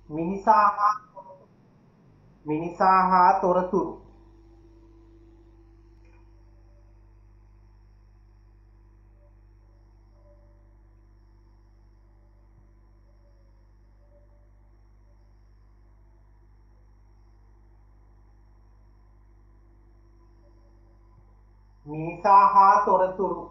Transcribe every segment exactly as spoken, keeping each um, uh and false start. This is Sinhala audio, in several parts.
මිනිසා හා මිනිසා හා තොරතුරු. මිනිසා හා තොරතුරු.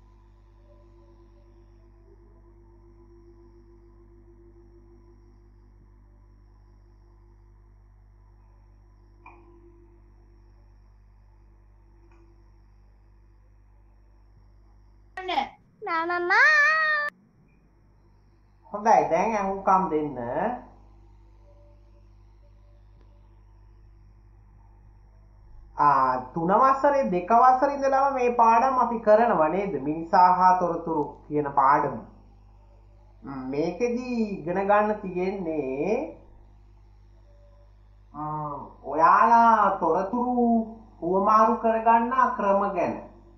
Mama. හොඳයි දැන් අහුම්කම් දෙන්න. ආ තුන වසරේ දෙක වසරේ ඉඳලාම මේ පාඩම අපි කරනවා නේද? මිනිසා හා තොරතුරු කියන පාඩම. මේකෙදි ඉගෙන ගන්න තියෙන්නේ ඔයාලා තොරතුරු හුවමාරු කරගන්න ක්‍රම ගැන.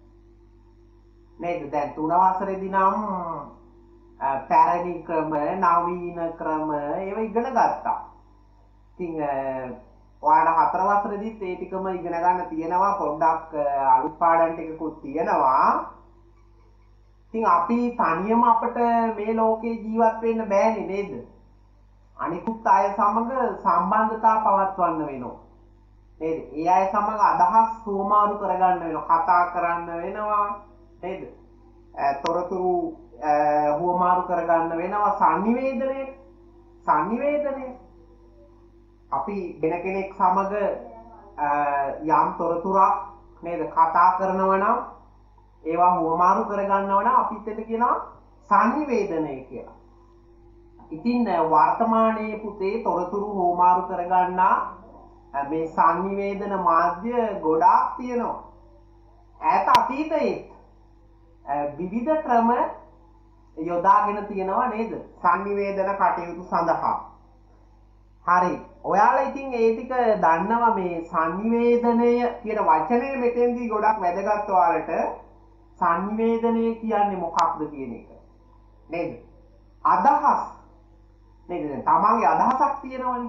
නේද? දැන් තුන වසරේදී නම් පැරණි ක්‍රම, නවීන ක්‍රම ඒව ඉගෙන ගත්තා. ඉතින් ඔයාලා හතර වසරේදීත් ඒ ටිකම ඉගෙන ගන්න තියෙනවා. පොඩ්ඩක් අලුත් පාඩම් ටිකකුත් තියෙනවා. ඉතින් අපි තනියම අපිට මේ ලෝකේ ජීවත් වෙන්න බෑනේ නේද? අනිකුත් අය සමග සම්බන්ධතා පවත්වන්න වෙනවා. නේද? ඒ අය සමග අදහස් සුවමාරු කරගන්න වෙනවා. කතා කරන්න වෙනවා. නේද? තොරතුරු හුවමාරු කරගන්න වෙනවා. සංනිවේදනය සංනිවේදනය අපි වෙන කෙනෙක් සමග යම් තොරතුරක් නේද කතා කරනවා නම් ඒවා හුවමාරු කරගන්නවා නම් අපිත් එක්ක කියනවා සංනිවේදනය කියලා. ඉතින් වර්තමානයේ පුතේ තොරතුරු හුවමාරු කරගන්නා මේ සංනිවේදන මාධ්‍ය ගොඩාක් තියෙනවා. ඈත අතීතයේ විවිධ ක්‍රම යොදාගෙන තියෙනවා නේද? සංනිවේදන කටයුතු සඳහා. හරි. ඔයාලා ඉතින් ඒ ටික දන්නවා මේ සංනිවේදනය කියන වචනේ මෙතෙන්දී ගොඩක් වැදගත් ඔයාලට. සංනිවේදනය කියන්නේ මොකක්ද කියන එක. නේද? අදහස්. නේද? තමන්ගේ අදහසක් තියෙනවනේ.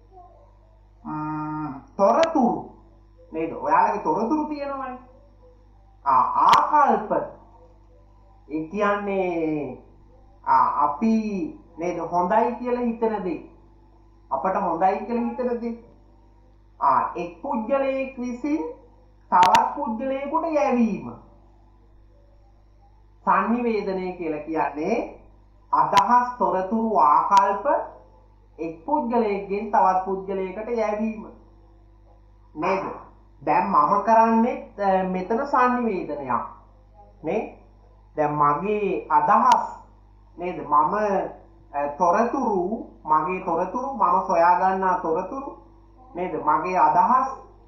ම්ම් තොරතුරු. නේද? ඔයාලගේ තොරතුරු තියෙනවනේ. ආ ආකල්ප. ඒ කියන්නේ අපි නේද හොඳයි කියලා හිතන දේ. අපට හොඳයි කියලා හිතන දේ. ආ එක් පුද්ගලයෙක් විසින් තවත් පුද්ගලයෙකුට යැවීම. සංනිවේදනය කියලා කියන්නේ අදහස් තොරතුරු ආකල්ප එක් පුද්ගලයෙක්ගෙන් තවත් පුද්ගලයකට යැවීම. නේද? දැන් මම කරන්නේ මෙතන සංනිවේදනයක්. නේ? දැන් මගේ අදහස් නේද? මම තොරතුරු මගේ තොරතුරු මම සොයා ගන්නා තොරතුරු නේද? මගේ අදහස්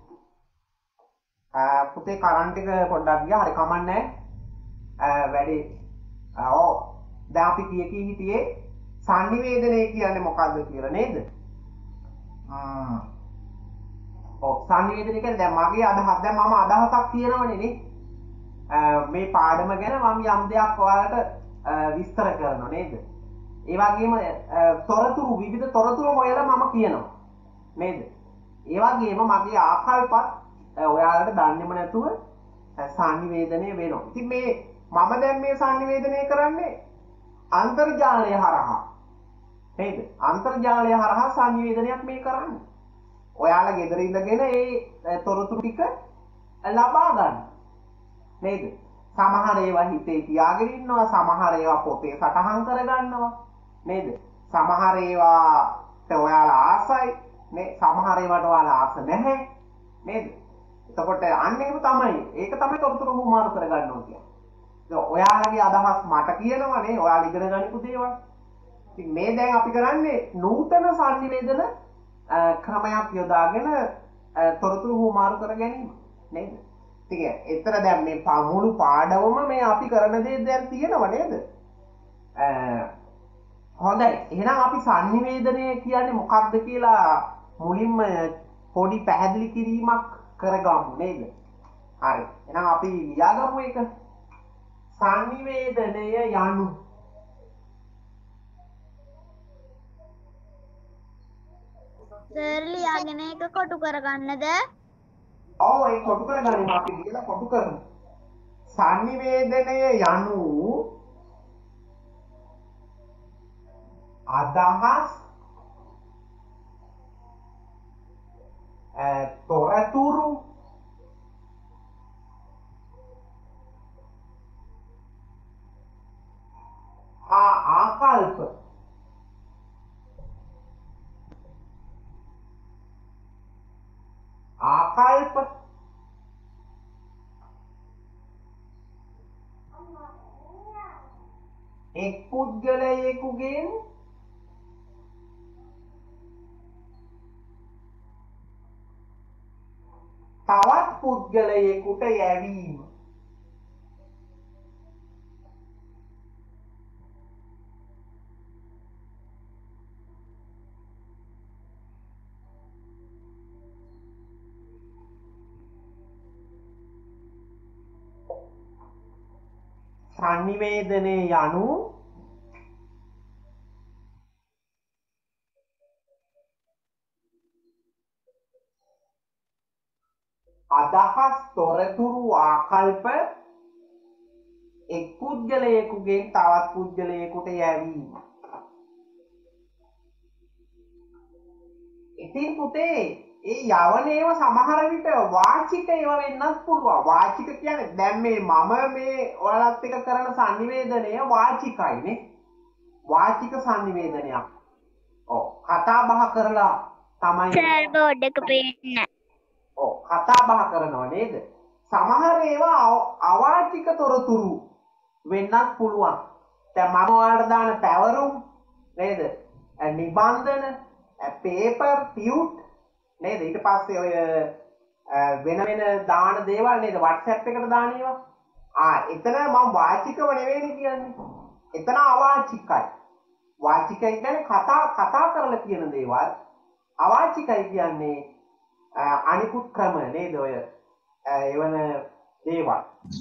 පුතේ කරන්ට් එක පොඩ්ඩක් ගියා. හරි කමන්නේ නැහැ. වැඩි ඔව් දැන් අපි කිය කී හිටියේ සංනිවේදනය කියන්නේ මොකක්ද කියලා නේද? හ්ම් ඔව් සංනිවේදනය කියන්නේ දැන් මගේ අදහස් දැන් මම අදහසක් තියෙනවනේ නේ. මේ පාඩම ගැන මම යම් දෙයක් ඔයාලට විස්තර කරනවා නේද? ඒ වගේම තොරතුරු විවිධ තොරතුරු හොයලා මම කියනවා. නේද? ඒ වගේම මගේ ආකල්පත් ඔයාලට දන්නේම නැතුව සංනිවේදනය වෙනවා. ඉතින් මේ මම දැන් මේ සංනිවේදනය කරන්නේ අන්තර්ජාලය හරහා. නේද? අන්තර්ජාලය හරහා සංනිවේදනයක් මේ කරන්නේ. ඔයාලා ගෙදර ඉඳගෙන ඒ තොරතුරු ටික ලබා ගන්න. නේද? සමහර ඒවා හිතේ තියාගෙන ඉන්නවා, සමහර ඒවා පොතේ සටහන් කරගන්නවා. නේද? සමහර ඒවාට ඔයාලා ආසයි, නේ? සමහර ඒවාට ඔයාලා ආස නැහැ. නේද? එතකොට අන්න එහෙම තමයි. ඒක තමයි තොරතුරු හුවමාරු කරගන්නවා කියන්නේ. ඔයාලගේ අදහස් මට කියනවනේ ඔයාලා ඉගෙන ගනිපු දේවල්. ඉතින් මේ දැන් අපි කරන්නේ නූතන සංනිවේදන ක්‍රමයක් යොදාගෙන තොරතුරු හුවමාරු කර ගැනීම නේද? ඉතින් එතන දැන් මේ මුළු පාඩමම මේ අපි කරන දේ දැන් තියෙනව නේද? හොඳයි. එහෙනම් අපි සංනිවේදනය කියන්නේ මොකක්ද කියලා මුලින්ම පොඩි පැහැදිලි කිරීමක් කරගමු නේද? හරි. එහෙනම් අපි ලියාගමු ඒක. සංනිවේදනය යනු සර් ලියාගෙන එක කොටු කරගන්නද? ඔව් ඒක කොටු කරගන්න අපි ලියලා කොටු කරමු. sannivedanaya යනු අදහස් තොරතුරු හා ආකල්ප ආකල්ප එක් පුද්ගලයෙකුගෙන් තවත් පුද්ගලයෙකුට යැවීම sannivedane යනු අදහස් තොරතුරු ආකල්ප එක් පුද්ගලයෙකුගෙන් තවත් පුද්ගලයෙකුට යැවීම. ඉතින් පුතේ ඒ යවන ඒවා සමහර විට වාචික ඒවා වෙන්නත් පුළුවන්. වාචික කියන්නේ දැන් මේ මම මේ ඔයාලත් එක්ක කරන sannivedanaya වාචිකයිනේ. වාචික sannivedanaya. ඔව් කතා බහ කරලා තමයි සර් බෝඩ් එක පේන්න. ඔව් කතා බහ කරනවා නේද? සමහර ඒවා අවාචික තොරතුරු වෙන්නත් පුළුවන්. දැන් මම ඔයාලට දාන පැවරුම් නේද? නිබන්ධන පේපර් ටියුට් නේද? ඊට පස්සේ ඔය වෙන වෙන දාන දේවල් නේද? WhatsApp එකට දාන ඒවා. ආ එතන මම වාචිකව නෙවෙයිනේ කියන්නේ. එතන අවාචිකයි. වාචිකයි කියන්නේ කතා කතා කරලා කියන දේවල්. අවාචිකයි කියන්නේ අනිකුත් ක්‍රම නේද? ඔය එවන දේවල්.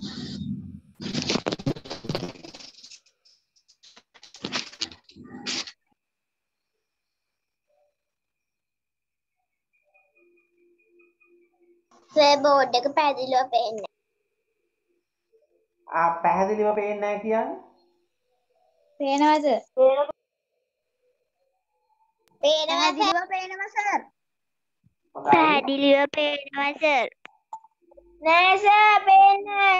සර් බෝඩ් එක පැහැදිලිව පේන්නේ. ආ පැහැදිලිව පේන්නේ නැහැ කියන්නේ? පේනවද? පේනවා පේනවා සර්. පැහැදිලිව පේනවා සර්. නෑ සර් පේන්නේ.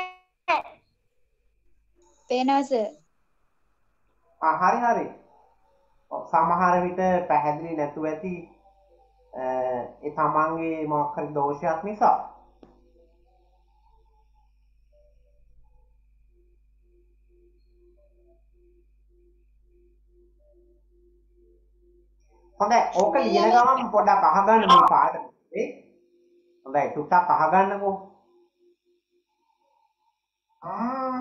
පේනවා සර්. ආ හරි හරි. සමහර විට පැහැදිලි නැතුව ඇති ඒ තමන්ගේ මොකක් හරි දෝෂයක් නිසා. හොඳයි ඕක ලියන ගමන් පොඩ්ඩක් අහගන්න මේ පාඩම. ඒ හොඳයි ටිකක් අහගන්නකෝ. ආ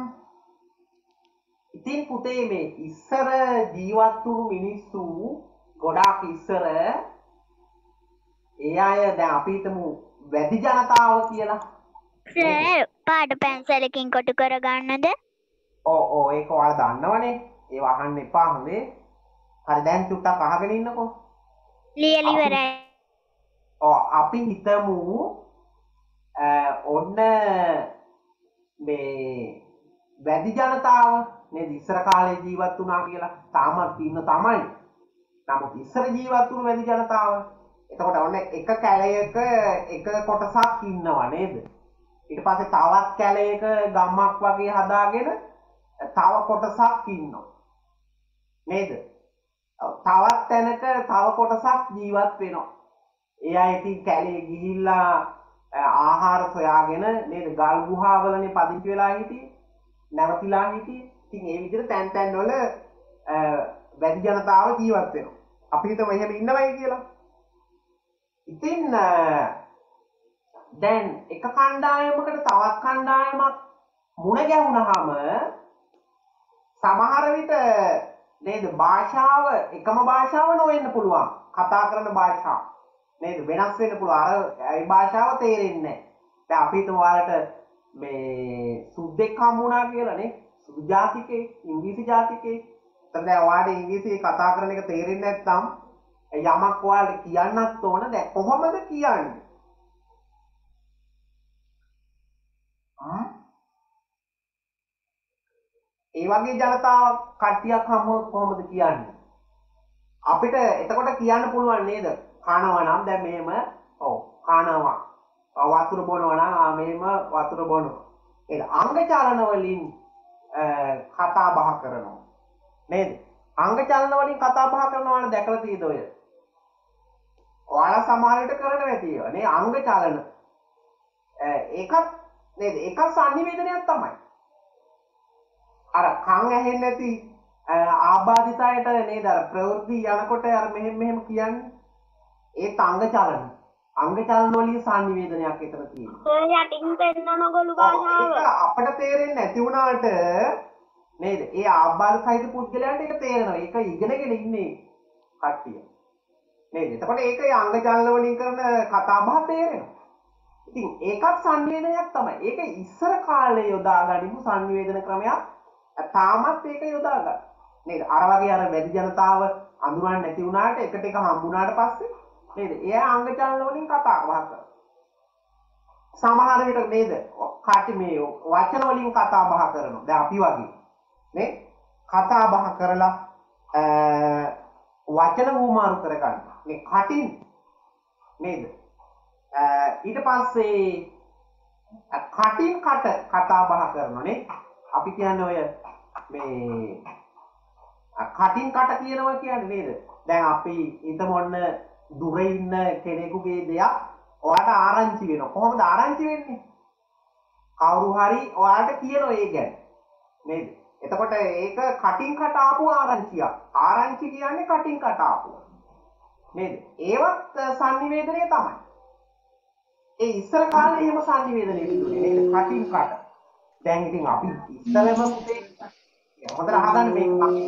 ඉතින් පුතේ මේ ඉස්සර ජීවත් වුණු මිනිස්සු ගොඩාක් ඉස්සර ඒ අය දැන් අපි හිතමු වැඩි ජනතාව කියලා. සර් පාට පැන්සලකින් කොටු කරගන්නද? ඔව් ඔව් ඒක ඔයාලා දන්නවනේ. ඒව අහන්න එපා හොඳේ. හරි දැන් ටිකක් අහගෙන ඉන්නකෝ. ලියලා ඉවරයි. ඔව් අපි හිතමු ඔන්න මේ වැඩි ජනතාව නේද ඉස්සර කාලේ ජීවත් වුණා කියලා. තාමත් ඉන්න තමයි. නමුත් ඉස්සර ජීවත් වුණු වැඩි ජනතාව. එතකොට ඔන්න එක කැලයක එක කොටසක් ඉන්නවා නේද? ඊට පස්සේ තවත් කැලයක ගම්මක් වගේ හදාගෙන තව කොටසක් ඉන්නවා. නේද? තවත් තැනක තව කොටසක් ජීවත් වෙනවා. ඒ අය ඉතින් කැලේ ගිහිල්ලා ආහාර සොයාගෙන නේද ගල් ගුහාවලනේ පදිංචි වෙලා හිටියේ. නැවතිලා හිටියේ. ඉතින් ඒ විදිහට තැන් තැන් වල වැඩි ජනතාව ජීවත් වෙනවා. අපි හිතමු එහෙම ඉන්නවයි කියලා. ඉතින් දැන් එක කණ්ඩායමකට තවත් කණ්ඩායමක් මුණ ගැහුනහම සමහර විට නේද භාෂාව එකම භාෂාව නොවෙන්න පුළුවන්. කතා කරන භාෂාව නේද වෙනස් වෙන්න පුළුවන්. අර ඒ භාෂාව තේරෙන්නේ නැහැ. දැන් අපි හිතමු ඔයාලට මේ සුද්දෙක් හම්බුණා කියලා නේ. සුදු ජාතිකේ ඉංග්‍රීසි ජාතිකේ. එතන දැන් ඔයාලට ඉංග්‍රීසි කතා කරන එක තේරෙන්නේ නැත්නම් යමක් ඔයාලට කියන්නත් ඕන. දැන් කොහොමද කියන්නේ? හ්ම් ඒ වගේ ජනතාවක් කට්ටියක් හම්බුනොත් කොහොමද කියන්නේ? අපිට එතකොට කියන්න පුළුවන් නේද? කනවා නම් දැන් මෙහෙම ඔව් කනවා. වතුර බොනවා නම් ආ මෙහෙම වතුර බොනවා. ඒක අංග චලන වලින් කතා බහ කරනවා. නේද? අංග චලන වලින් කතා බහ කරනවා නම් දැකලා තියෙද ඔය? ඔයාලා සමහර විට කරනවා ඇති ඒවා නේ අංග චලන. ඒකත් නේද? ඒක සංනිවේදනයක් තමයි. අර කන් ඇහෙන්නේ නැති ආබාධිතයට නේද අර ප්‍රවෘත්ති යනකොට අර මෙහෙම මෙහෙම කියන්නේ ඒ අංග චලන අංග චලන වලින් සංනිවේදනයක් එතන තියෙනවා ඒ යටින් පෙන්නන ගොළු භාෂාව ඒක අපිට තේරෙන්නේ නැති වුණාට නේද ඒ ආබාධ සහිත පුද්ගලයන්ට ඒක තේරෙනවා ඒක ඉගෙනගෙන ඉන්නේ කට්ටිය නේද එතකොට ඒක ඒ අංග චලන වලින් කරන කතා බහ තේරෙනවා ඉතින් ඒකත් සංනිවේදනයක් තමයි ඒක ඉස්සර කාලේ යොදා ගනිමු සංනිවේදන ක්‍රමයක් තාමත් ඒක යොදා ගන්න. නේද? අර වගේ අර වැඩි ජනතාව අඳුරන්නේ නැති වුණාට එකට එක හම්බුණාට පස්සේ නේද? එයා අංග චලන වලින් කතා බහ කරනවා. සමහර විට නේද? කාටි මේ වචන වලින් කතා බහ කරනවා. දැන් අපි වගේ නේ? කතා බහ කරලා වචන වුමාරු කරගන්න. මේ කටින් නේද? ඊට පස්සේ කටින් කට කතා බහ කරනවා නේ? අපි කියන්නේ ඔය මේ කටින් කට කියනවා කියන්නේ නේද? දැන් අපි හිතමු ඔන්න දුර ඉන්න කෙනෙකුගේ දෙයක් ඔයාලට ආරංචි වෙනවා. කොහොමද ආරංචි වෙන්නේ? කවුරු හරි ඔයාලට කියනවා ඒ ගැන. නේද? එතකොට ඒක කටින් කට ආපු ආරංචියක්. ආරංචි කියන්නේ කටින් කට ආපු. නේද? ඒවත් සංනිවේදනය තමයි. ඒ ඉස්සර කාලේ එහෙම සංනිවේදනය තිබුණේ නේද? කටින් කට. දැන් ඉතින් අපි ඉස්සරම පුතේ හොඳට අහගන්න මේක.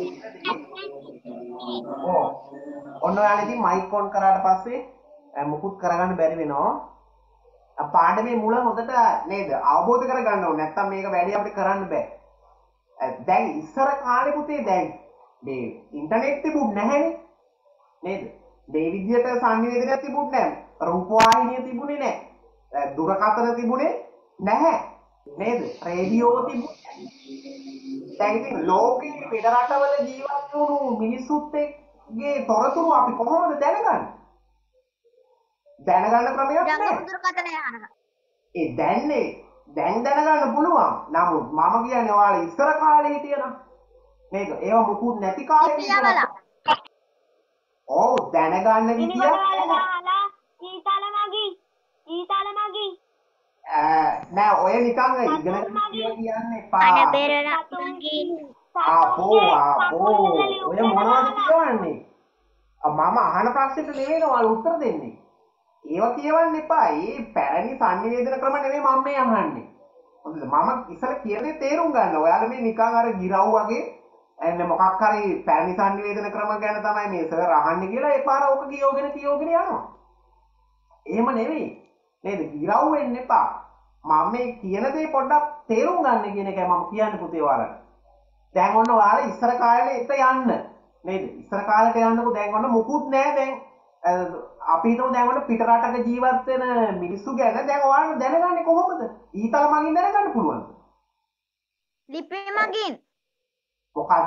ඕ ඔන්න ඔයාලා ඉතින් මයික් ඔන් කරාට පස්සේ මුකුත් කරගන්න බැරි වෙනවා. පාඩමේ මුල හොඳට නේද අවබෝධ කරගන්න ඕනේ. නැත්තම් මේක වැඩි අපිට කරන්න බෑ. දැන් ඉස්සර කාලේ පුතේ දැන් මේ ඉන්ටර්නෙට් තිබුණ නැහැනේ. නේද? මේ විදියට සංනිවේදනයක් තිබුණ නැහැ. රූපවාහිනිය තිබුණේ නැහැ. දුරකථන තිබුණේ නැහැ. නේද? රේඩියෝ තිබුණේ. දැන් ඉතින් ලෝකේ පිට රටවල ජීවත් වුණු මිනිස්සුත් එක්ගේ තොරතුරු අපි කොහොමද දැනගන්නේ? දැනගන්න ක්‍රමයක් නැහැ. දුරකථනය අහනවා. ඒ දැන්නේ දැන් දැනගන්න පුළුවන්. නමුත් මම කියන්නේ ඔයාලා ඉස්සර කාලේ හිටියනම් නේද? ඒව මුකුත් නැති කාලේ ලිපියවලා. ඔව් දැනගන්න විදිය ඊතල මගී. ඊතල මගී. නෑ ඔය නිකන් ඉගෙන ගන්න කියන්නේ එපා. අන බෙරලා මගී. ආපෝ ආපෝ ඔය මොනවද කියවන්නේ? මම අහන ප්‍රශ්නෙට නෙවෙයි ඔයාලා උත්තර දෙන්නේ. ඒව කියවන්න එපා. ඒ පැරණි සංනිවේදන ක්‍රම නෙවෙයි මම මේ අහන්නේ. හොඳද? මම ඉස්සර කියන්නේ තේරුම් ගන්න. ඔයාලා මේ නිකන් අර ගිරව් වගේ එන්න මොකක් හරි පැරණි සංනිවේදන ක්‍රම ගැන තමයි මේ සර් අහන්නේ කියලා ඒ පාර ඕක කියෝගෙන කියෝගෙන යනවා. එහෙම නෙවෙයි. නේද? ගිරව් වෙන්න එපා. මම මේ කියන දේ පොඩ්ඩක් තේරුම් ගන්න කියන එකයි මම කියන්නේ පුතේ ඔයාලට. දැන් ඔන්න ඔයාලා ඉස්සර කාලේ එත යන්න. නේද? ඉස්සර කාලේට යන්නකො දැන් ඔන්න මුකුත් නැහැ දැන්. අපි හිතමු දැන් ඔන්න පිට රටක ජීවත් වෙන මිනිස්සු ගැන දැන් ඔයාලා දැනගන්නේ කොහොමද? ඊතල මගින් දැනගන්න පුළුවන්ද? ලිපි මගින්. මොකද්ද?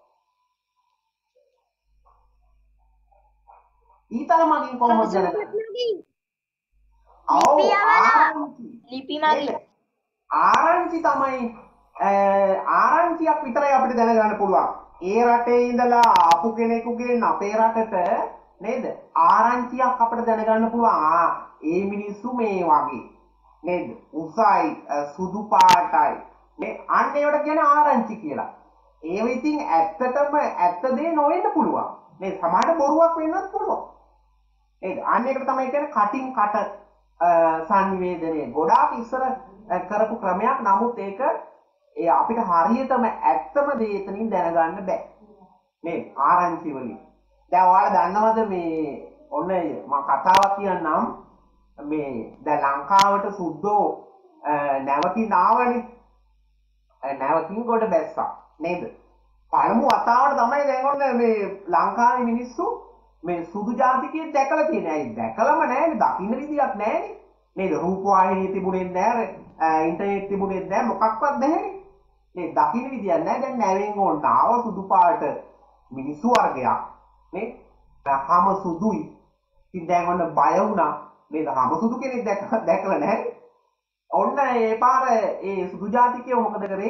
ඊතල මගින් කොහොමද දැනගන්නේ? ලිපි මගින්. ආරංචි තමයි ආරංචියක් විතරයි අපිට දැනගන්න පුළුවන්. ඒ රටේ ඉඳලා ආපු කෙනෙකුගෙන් අපේ රටට නේද? ආරංචියක් අපිට දැනගන්න පුළුවන්. ආ ඒ මිනිස්සු මේ වගේ. නේද? උසයි සුදු පාටයි. මේ අන්න ඒවට කියන ආරංචි කියලා. ඒව ඉතින් ඇත්තටම ඇත්ත දේ නොවෙන්න පුළුවන්. මේ සමහරට බොරුවක් වෙන්නත් පුළුවන්. නේද? අන්න ඒකට තමයි කියන්නේ කටින් කට සංනිවේදනය. ගොඩාක් ඉස්සර කරපු ක්‍රමයක්. නමුත් ඒක ඒ අපිට හරියටම ඇත්තම දේ එතනින් දැනගන්න බෑ. නේද? ආරංචි වලින්. දැන් ඔයාලා දන්නවද මේ ඔන්න මම කතාවක් කියන්නම්. මේ දැන් ලංකාවට සුද්දෝ නැවකින් ආවනේ. නැවකින් කොට බැස්සා. නේද? පළමු වතාවට තමයි දැන් ඔන්න මේ ලංකාවේ මිනිස්සු මේ සුදු ජාතිකයේ දැකලා තියෙන අය දැකලම නැහැ දකින්න විදියක් නැහැ නේද රූපවාහිනිය තිබුණේ නැහැ ඉන්ටර්නෙට් තිබුණේ නැහැ මොකක්වත් නැහැ නේ දකින්න විදියක් නැහැ දැන් නැවෙන් ඕන ආව සුදු පාට මිනිස්සු වර්ගයක් නේ හැම සුදුයි ඉතින් දැන් ඔන්න බය වුණා නේද හැම සුදු කෙනෙක් දැක දැකලා නැහැ ඔන්න ඒ පාර ඒ සුදු ජාතිකයෝ මොකද කරේ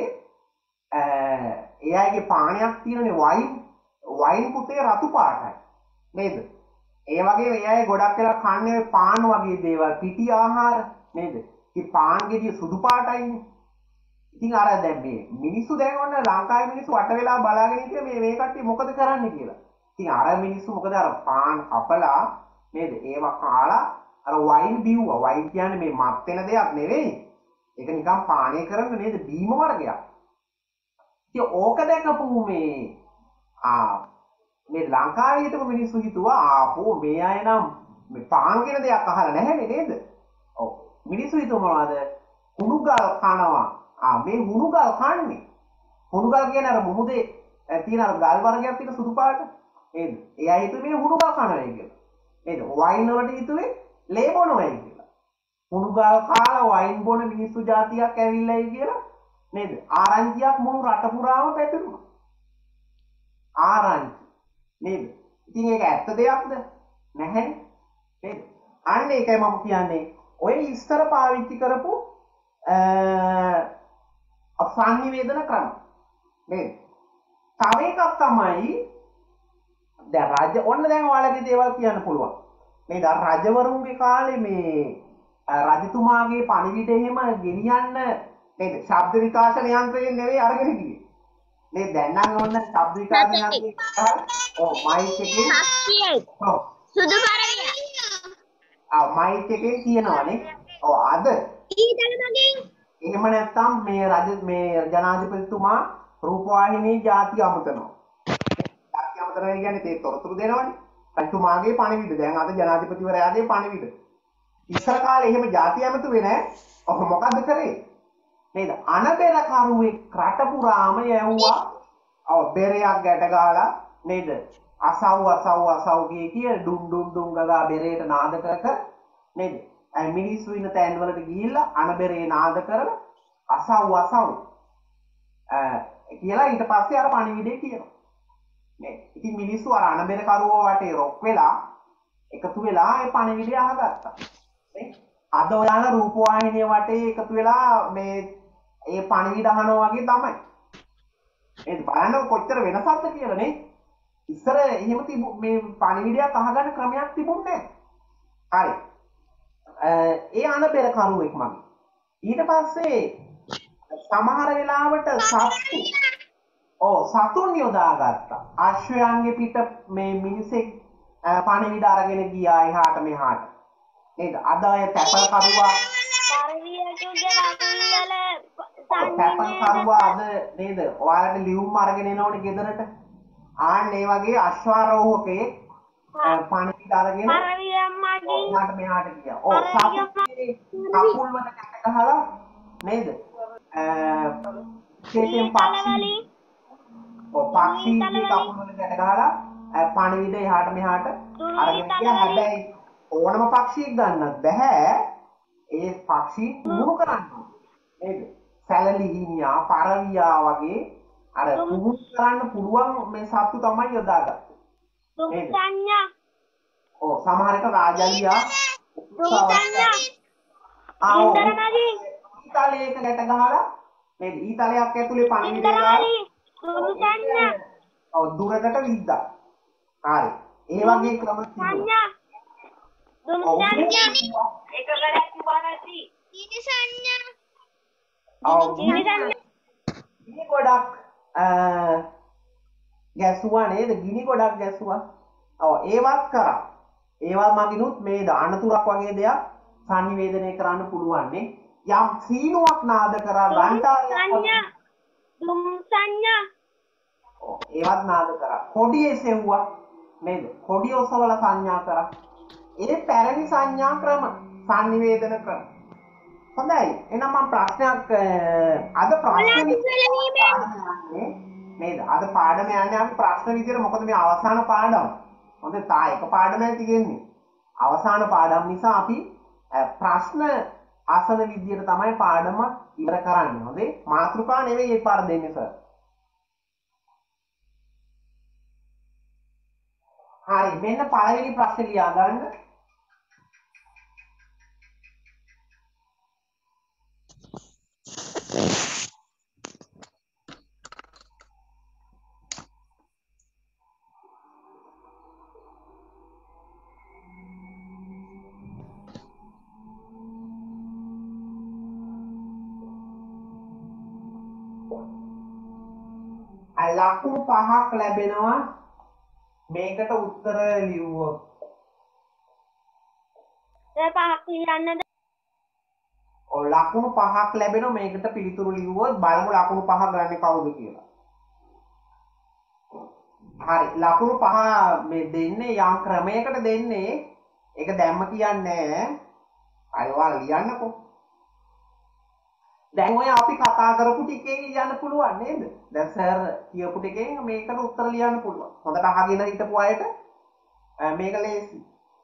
ඒ අයගේ පානයක් තියෙනනේ වයින් වයින් පුතේ රතු පාටයි නේද ඒ වගේ මේ අය ගොඩක් වෙලා කන්නේ පාන් වගේ දේවල් පිටි ආහාර නේද ඉතින් පාන් ගෙඩිය සුදු පාටයිනේ ඉතින් අර දැන් මේ මිනිස්සු දැන් ඔන්න ලංකාවේ මිනිස්සු වට වෙලා බලාගෙන ඉතින් මේ මේ කට්ටිය මොකද කරන්නේ කියලා ඉතින් අර මිනිස්සු මොකද අර පාන් කපලා නේද ඒවා කාලා අර වයින් බිව්වා වයින් කියන්නේ මේ මත් වෙන දෙයක් නෙවෙයි ඒක නිකන් පානය කරන්න නේද බීම වර්ගයක් ඉතින් ඕක දැකපු මේ ආ මේ ලංකාවේ හිටපු මිනිස්සු හිතුවා ආපෝ මේ අය නම් මේ පාන් කියන දෙයක් අහලා නැහැනේ නේද? ඔව්. මිනිස්සු හිතුවා මොනවද? හුණුගල් කනවා. ආ මේ හුණුගල් කන්නේ. හුණුගල් කියන්නේ අර මුමුදේ තියෙන අර ගල් වර්ගයක් තියෙන සුදු පාට. නේද? ඒ අය හිතුවේ මේ හුණුගල් කනවා කියලා. නේද? වයින් වලට හිතුවේ ලේ බොනවයි කියලා. හුණුගල් කාලා වයින් බොන මිනිස්සු జాතියක් ඇවිල්ලායි කියලා නේද? ආරංචියක් මුළු රට පුරාම පැතිරුණා. ආරංචි නේද? ඉතින් ඒක ඇත්ත දෙයක්ද? නැහැ නේද? අන්න ඒකයි මම කියන්නේ. ඔය ඉස්තර පාවිච්චි කරපු අ සංනිවේදන ක්‍රම නේද? තව එකක් තමයි දැන් රාජ්‍ය ඔන්න දැන් ඔයාලගේ දේවල් කියන්න පුළුවන්. නේද? රජවරුන්ගේ කාලේ මේ රජතුමාගේ පණිවිඩ එහෙම ගෙනියන්න නේද? ශබ්ද විකාශන යන්ත්‍රයෙන් නෙවෙයි අරගෙන ගියේ. මේ දැන් නම් ඔන්න ශබ්ද විකාශන යන්ත්‍රය ඔව් මයික් එකේ ඔව් සුදු පාරවිය ආ මයික් එකේ කියනවානේ ඔව් අද ඊතල මගෙන් එහෙම නැත්නම් මේ රජ මේ ජනාධිපතිතුමා රූපවාහිනී ಜಾති අමතනවා. ಜಾති අමතනවා කියන්නේ තේ තොරතුරු දෙනවනේ. රජතුමාගේ පණිවිඩ දැන් අද ජනාධිපතිවරයාගේ පණිවිඩ. ඉස්සර කාලේ එහෙම ಜಾති අමතුවේ නැහැ. ඔහොම මොකද්ද කරේ? නේද? අනබෙර කරුවෙක් රට පුරාම යවුවා. ඔව් බෙරයක් ගැට ගහලා නේද? අසව් අසව් අසව් කිය කිය ඩුම් ඩුම් ඩුම් ගගා බෙරේට නාද කර කර නේද? අය මිනිස්සු ඉන්න තැන් වලට ගිහිල්ලා අනබෙරේ නාද කරලා අසව් අසව් අ කියලා ඊට පස්සේ අර පණිවිඩේ කියනවා. නේද? ඉතින් මිනිස්සු අර අනබෙර කරුවෝ වටේ රොක් වෙලා එකතු වෙලා ඒ පණිවිඩය අහගත්තා. නේ? අද ඔයාලා රූපවාහිනිය වටේ එකතු වෙලා මේ ඒ පණිවිඩ අහනවා වගේ තමයි. ඒ බලන්න කොච්චර වෙනසක්ද කියලා නේ. ඉස්සර එහෙම තිබු මේ පණිවිඩයක් අහගන්න ක්‍රමයක් තිබුණේ නැහැ. හරි. ඒ අනබෙර කරුවෙක් මගේ. ඊට පස්සේ සමහර වෙලාවට සත්තු ඔව් සතුන් යොදාගත්තා. අශ්වයන්ගේ පිට මේ මිනිසෙක් පණිවිඩ අරගෙන ගියා එහාට මෙහාට. නේද? අද අය තැපල් කරුවා තැපල් කරුවා අද නේද? ඔයාලට ලියුම් අරගෙන එනවනේ ගෙදරට. ආන්න ඒ වගේ අශ්වාරෝහකේ පණිවිඩ අරගෙන එහාට මෙහාට ගියා. ඔව් සතුන්ගේ කකුල් වල කැට ගහලා නේද? කේතෙන් පක්ෂි ඔව් පක්ෂීගේ කකුල් වල කැට ගහලා පණිවිඩ එහාට මෙහාට අරගෙන ගියා. හැබැයි ඕනම පක්ෂියෙක් ගන්නත් බෑ. ඒ පක්ෂී පුහුණු කරන්න නේද? සැලලි හිමියා, පරවියා වගේ අර පුහුණු කරන්න පුළුවන් මේ සත්තු තමයි යොදාගත්තේ. නේද? ඔව් සමහර විට රාජලියා ආ ඊතලයක ගැට ගහලා නේද? ඊතලයක් ඇතුලේ පණිවිඩය දාලා ඔව් දුරකට විද්දා. හරි. ඒ වගේ ක්‍රම තිබුණා. ඔව් ඒක වැඩක් තිබුණා නැති. ගිනි සංඥා. ඔව් ගිනි ගොඩක් ගැසුවා නේද? ගිනි ගොඩක් ගැසුවා. ඔව් ඒවත් කරා. ඒවත් මගිනුත් මේ දානතුරක් වගේ දෙයක් සංනිවේදනය කරන්න පුළුවන් නේ. යම් සීනුවක් නාද කරා ගන්ටාරයක් දුම් සංඥා. ඔව් ඒවත් නාද කරා. කොඩියේ සෙව්වා නේද? කොඩිය ඔසවලා සංඥා කරා. ඒ පැරණි සංඥා ක්‍රම සංනිවේදන ක්‍රම. හොඳයි. එහෙනම් මම ප්‍රශ්නයක් අද ප්‍රශ්න නේද? අද පාඩම යන්නේ අපි ප්‍රශ්න විදියට මොකද මේ අවසාන පාඩම. හොඳ තා එක පාඩමයි තියෙන්නේ. අවසාන පාඩම් නිසා අපි ප්‍රශ්න අසන විදියට තමයි පාඩම ඉවර කරන්නේ. හොඳේ මාතෘකා නෙවෙයි ඒ පාර දෙන්නේ සර්. හරි මෙන්න පළවෙනි ප්‍රශ්නේ ලියා ගන්න. ලකුණු පහක් ලැබෙනවා මේකට උත්තර ලියුවොත්. ඒ පහක් ලියන්නද? ඔව් ලකුණු පහක් ලැබෙනවා මේකට පිළිතුරු ලියුවොත් බලමු ලකුණු පහ ගන්නේ කවුද කියලා. හරි ලකුණු පහ මේ දෙන්නේ යම් ක්‍රමයකට දෙන්නේ. ඒක දැම්ම කියන්නේ අය ඔයාලා ලියන්නකෝ. දැන් ඔය අපි කතා කරපු ටිකෙන් ලියන්න පුළුවන් නේද? දැන් සර් කියපු ටිකෙන් මේකට උත්තර ලියන්න පුළුවන්. හොඳට අහගෙන හිටපු අයට මේක ලේසි.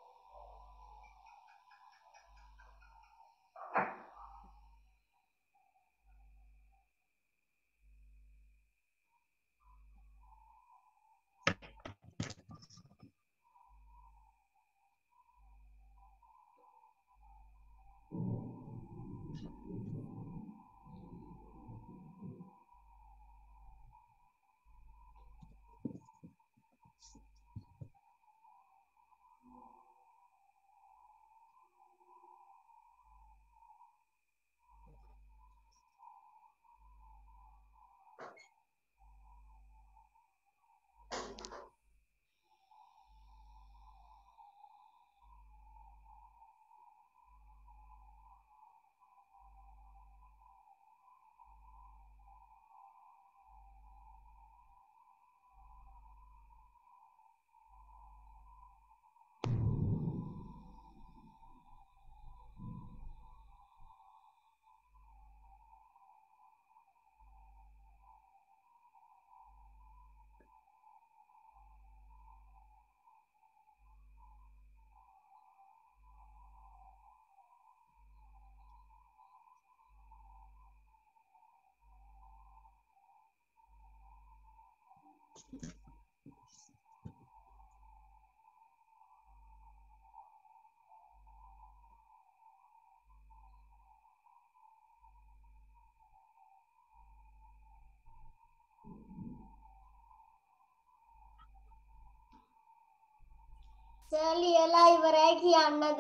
සර් ලියලා ඉවරයි කියන්නද?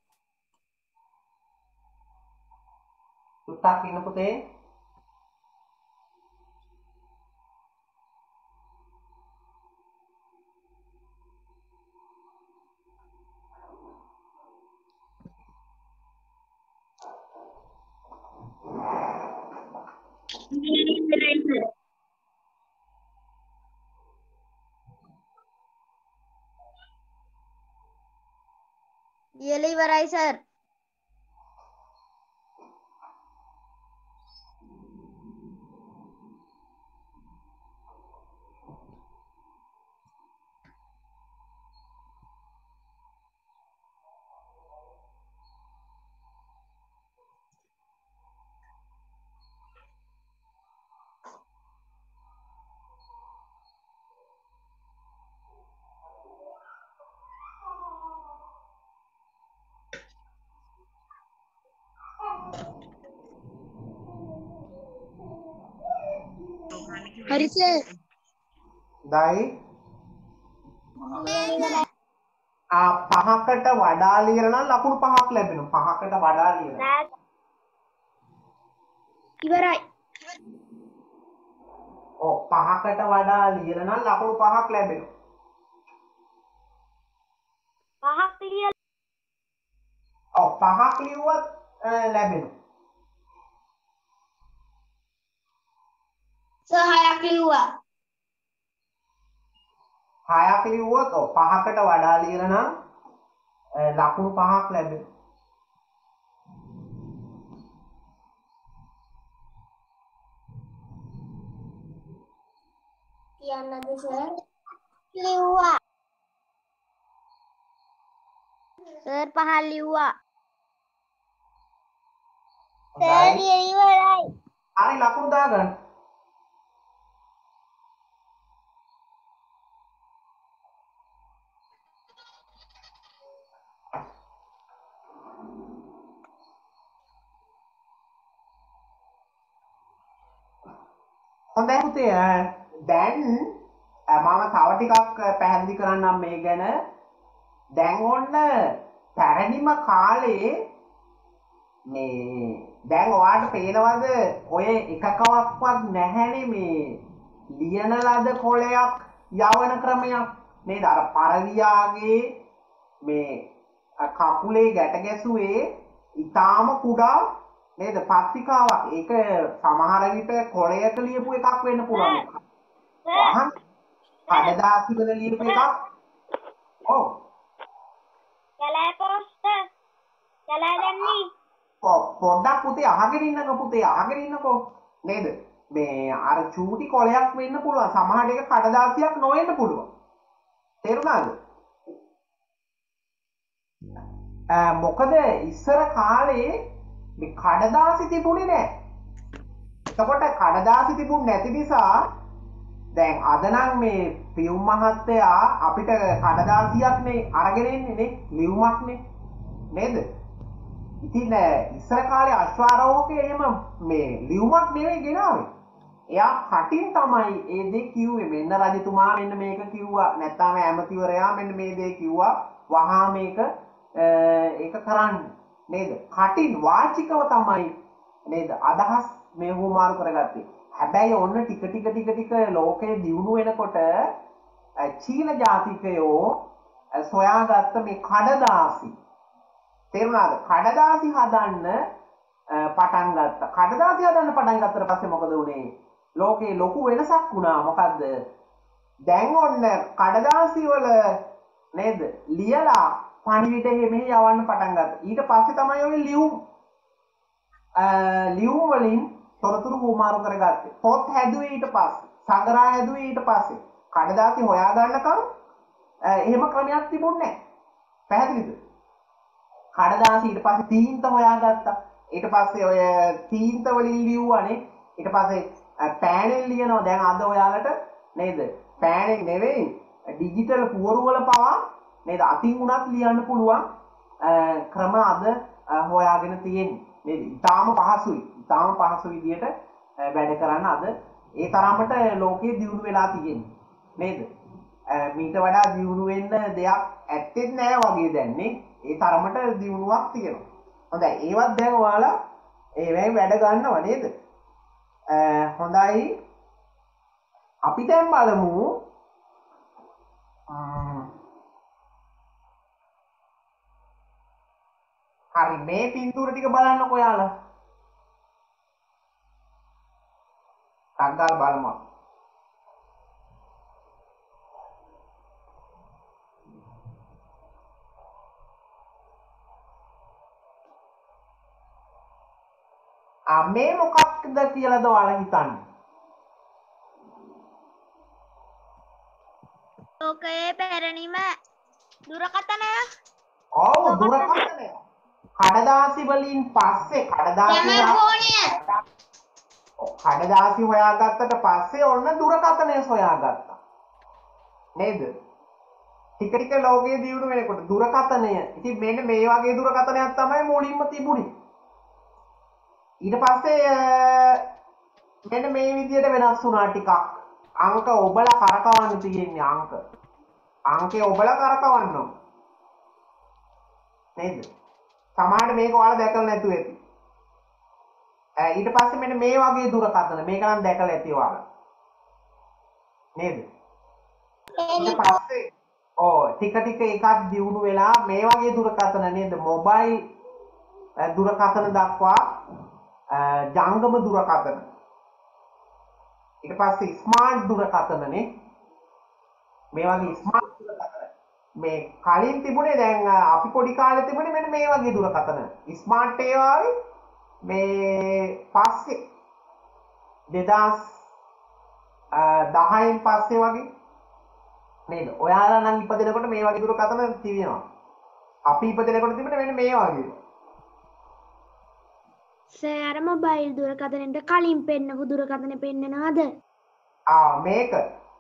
සුට්ටක් ඉන්න පුතේ. ලියලා ඉවරයි සර්. හරි සර්. දයි ආ පහකට වඩා ලියන නම් ලකුණු පහක් ලැබෙනවා. පහකට වඩා ලියන. ඉවරයි. ඔව් පහකට වඩා ලියන නම් ලකුණු පහක් ලැබෙනවා. පහක් ලියලා ඔව් පහක් ලියුවත් ලැබෙනවා. සර් හයක් ලිව්වා. හයක් ලිව්වොත් ඔව් පහකට වඩා ලියන නම් ලකුණු පහක් ලැබෙනවා. කියන්නද සර්? ලිව්වා. සර් පහල් ලිව්වා. හොඳයි. ඉවරයි. හරි ලකුණු දාගන්න. හොඳයි පුතේ දැන් මම තව ටිකක් පැහැදිලි කරන්නම් මේ ගැන. දැන් ඔන්න පැරණිම කාලේ මේ දැන් ඔයාලට පේනවද ඔය එකකවක්වත් නැහැනේ මේ ලියන ලද කොලයක් යවන ක්‍රමයක් නේද? අර පරවියාගේ මේ කකුලේ ගැට ගැසුවේ ඊටාම කුඩා නේද පත්‍රිකාවක්. ඒක සමහර විට කොලයක ලියපු එකක් වෙන්න පුළුවන්. අහන්න කඩදාසි වල ලියපු එකක්. ඔව්. කැලෑ පොස්ටර්. කැලෑ දැම්මි. පොඩ්ඩක් පුතේ අහගෙන ඉන්නකෝ පුතේ අහගෙන ඉන්නකෝ නේද? මේ අර චූටි කොලයක් වෙන්න පුළුවන්. සමහර එක කඩදාසියක් නොවෙන්න පුළුවන්. තේරුණාද? මොකද ඉස්සර කාලේ මේ කඩදාසි තිබුණේ නැහැ. එතකොට කඩදාසි තිබුණ නැති නිසා දැන් අද නම් මේ පියුම් මහත්තයා අපිට කඩදාසියක් නේ අරගෙන ඉන්නේ නේ ලියුමක් නේ නේද? ඉතින් ඉස්සර කාලේ අශ්වාරෝහකේ එහෙම මේ ලියුමක් නෙවෙයි ගෙනාවේ. එයා කටින් තමයි ඒ දේ කිව්වේ. මෙන්න රජතුමා මෙන්න මේක කිව්වා. නැත්නම් ඇමතිවරයා මෙන්න මේ දේ කිව්වා. වහා මේක ඒක කරන්න නේද? කටින් වාචිකව තමයි නේද අදහස් මේ හුමාරු කරගත්තේ. හැබැයි ඔන්න ටික ටික ටික ටික ලෝකයේ දියුණු වෙනකොට චීන ජාතිකයෝ සොයාගත්ත මේ කඩදාසි තේරුණාද? කඩදාසි හදන්න පටන් ගත්තා. කඩදාසි හදන්න පටන් ගත්තට පස්සේ මොකද වුනේ? ලෝකේ ලොකු වෙනසක් වුණා. මොකද්ද? දැන් ඔන්න කඩදාසි වල නේද ලියලා පණිවිඩ මෙහෙ යවන්න පටන් ගත්තා. ඊට පස්සේ තමයි ඔය ලියුම් ලියුම් වලින් තොරතුරු හුමාරු කරගත්තේ. පොත් හැදුවේ ඊට පස්සේ. සංග්‍රහ හැදුවේ ඊට පස්සේ. කඩදාසි හොයා ගන්නකම් එහෙම ක්‍රමයක් තිබුණේ නැහැ. පැහැදිලිද? කඩදාසි ඊට පස්සේ තීන්ත හොයාගත්තා. ඊට පස්සේ ඔය තීන්ත වලින් ලියුවානේ. ඊට පස්සේ පෑනෙන් ලියනවා. දැන් අද ඔයාලට නේද? පෑනෙන් නෙවෙයි ඩිජිටල් පුවරු වල පවා නේද? අතින් උනත් ලියන්න පුළුවන් ක්‍රම අද හොයාගෙන තියෙන්නේ. නේද? ඊටාම පහසුයි. ඊටාම පහසු විදියට වැඩ කරන්න අද ඒ තරමට ලෝකයේ දියුණු වෙලා තියෙන්නේ. නේද? මීට වඩා දියුණු වෙන්න දෙයක් ඇත්තෙත් නෑ වගේ දැන් නේ. ඒ තරමට දියුණුවක් තියෙනවා. හොඳයි. ඒවත් දැන් ඔයාලා ඒවෙන් වැඩ ගන්නවා නේද? හොඳයි. අපි දැන් බලමු හරි මේ පින්තූර ටික බලන්නකෝ ඔයාලා. ටක්ගාලා බලමු. ආ මේ මොකක්ද කියලාද ඔයාලා හිතන්නේ? ලෝකයේ පැරණිම දුරකථනය. ඔව් දුරකථනය. කඩදාසි වලින් පස්සේ කඩදාසි කඩදාසි හොයාගත්තට පස්සේ ඔන්න දුරකථනය හොයාගත්තා. නේද? ටික ටික ලෝකයේ දියුණු වෙනකොට දුරකථනය. ඉතින් මෙන්න මේ වගේ දුරකථනයක් තමයි මුලින්ම තිබුණේ. ඊට පස්සේ මෙන්න මේ විදියට වෙනස් වුණා ටිකක්. අංක ඔබලා කරකවන්න තියෙන්නේ අංක. අංකේ ඔබලා කරකවන්න ඕන. නේද? සමහරට මේක ඔයාලා දැකලා නැතුව ඇති. ඊට පස්සේ මෙන්න මේ වගේ දුරකථන මේක නම් දැකලා ඇති ඔයාලා. නේද? ඊට පස්සේ ඔව් ටික ටික එකක් දියුණු වෙලා මේ වගේ දුරකථන නේද? මොබයිල් දුරකථන දක්වා ජංගම දුරකථන. ඊට පස්සේ ස්මාර්ට් දුරකථනනේ. මේ වගේ ස්මාර්ට් දුරකථන. මේ කලින් තිබුණේ දැන් අපි පොඩි කාලේ තිබුණේ මෙන්න මේ වගේ දුරකථන. ස්මාර්ට් ඒවා ආවේ මේ පස්සේ දෙදාස් දහයෙන් පස්සේ වගේ නේද? ඔයාලා නම් ඉපදෙනකොට මේ වගේ දුරකථන තිබෙනවා. අපි ඉපදෙනකොට තිබුණේ මෙන්න මේ වගේ. සර් මොබයිල් දුරකථනයට කලින් පෙන්නපු දුරකථන පෙන්නනවද? ආ මේක.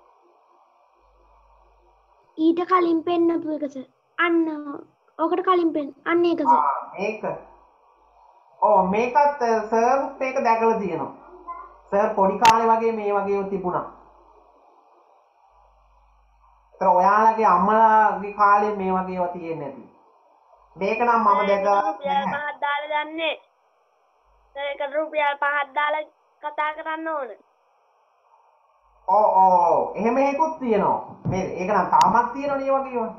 ඊට කලින් පෙන්නපු එක සර්. අන්න ඔකට කලින් පෙන්න. අන්න ඒක සර්. ආ මේක. ඔව් මේකත් සර් මේක දැකලා තියෙනවා. සර් පොඩි කාලේ වගේ මේ වගේව තිබුණා. ඒතර ඔයාලගේ අම්මලාගේ කාලේ මේ වගේව තියෙන්නේ නැති. මේක නම් මම දැකලා රුපියල් පහක් දාලා දන්නේ. ඒක රුපියල් පහක් දාලා කතා කරන්න ඕන. ඔව් ඔව් එහෙම එකකුත් තියෙනවා. මේ ඒක නම් තාමත් තියෙනවනේ මේ වගේව.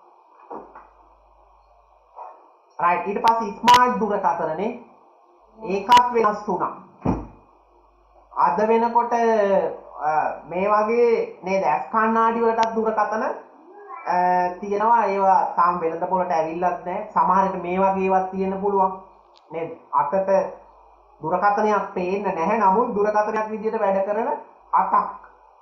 රයිට් ඊට පස්සේ ස්මාර්ට් දුරකථනනේ ඒකත් වෙනස් වුණා. අද වෙනකොට මේ වගේ නේද ඇස් කණ්ණාඩි වලටත් දුරකථන තියෙනවා. ඒවා තාම වෙළඳ පොළට ඇවිල්ලත් නැහැ. සමහරට මේ වගේ ඒවාත් තියෙන්න පුළුවන් නේද? අතට දුරකථනයක් පේන්න නැහැ. නමුත් දුරකථනයක් විදිහට වැඩ කරන අතක්.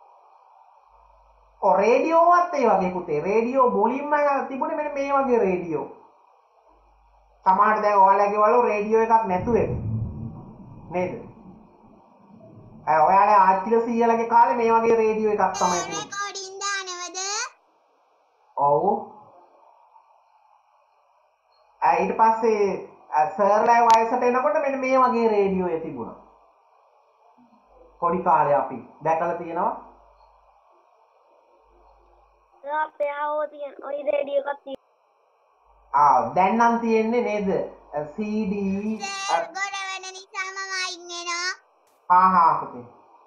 ඔ රේඩියෝවත් ඒ වගේ පුතේ. රේඩියෝ මුලින්ම තිබුණේ මෙන්න මේ වගේ රේඩියෝ. සමහරට දැන් ඔයාලගේ වල රේඩියෝ එකක් නැතුව නේද? අය ඔයාලා ආච්චිලා සීයලාගේ කාලේ මේ වගේ රේඩියෝ එකක් තමයි තිබුණේ. රෙකෝඩින් දානවද? ඔව්. ඊට පස්සේ සර්ලා වයසට එනකොට මෙන්න මේ වගේ රේඩියෝ එක තිබුණා. පොඩි කාලේ අපි දැකලා තියෙනවා. අපේ ආවෝ තියෙන ওই රේඩියෝ එකක් තියෙනවා. ආ දැන් නම් තියෙන්නේ නේද? සී ඩී ගොඩ වෙන නිසා මම අයින් වෙනවා. හා හා පුතේ.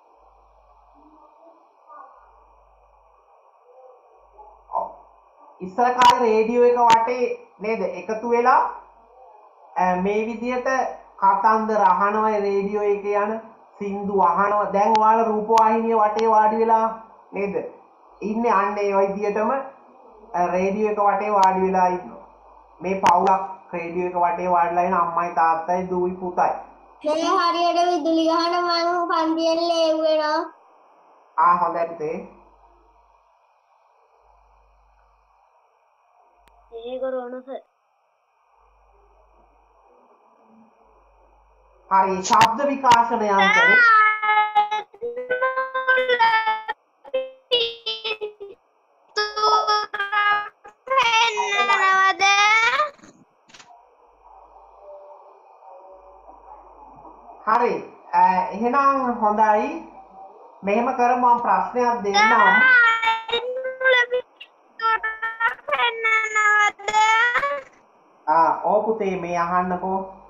ඔව්. ඉස්සර කාලේ රේඩියෝ එක වටේ නේද එකතු වෙලා මේ විදියට කතන්දර අහනවා රේඩියෝ එකේ යන සින්දු අහනවා. දැන් ඔයාලා රූපවාහිනිය වටේ වාඩි වෙලා නේද? ඉන්නේ අන්න ඒ විදියටම රේඩියෝ එක වටේ වාඩි වෙලා ඉන්නවා. මේ පවුලක් රේඩියෝ එක වටේ වාඩිලා ඉන්න අම්මයි තාත්තයි දුවයි පුතයි. මේ හරියට විදුලි ගහන මම පන්තියෙන් ලේව් වෙනවා. ආ හොඳයි පුතේ. ඒක රෝනස. හරි ශබ්ද විකාශන යන්ත්‍රය. හරි එහෙනම් හොඳයි මෙහෙම කරමු මම ප්‍රශ්නයක් දෙන්නම්. ආ ඔව් පුතේ මේ අහන්නකෝ.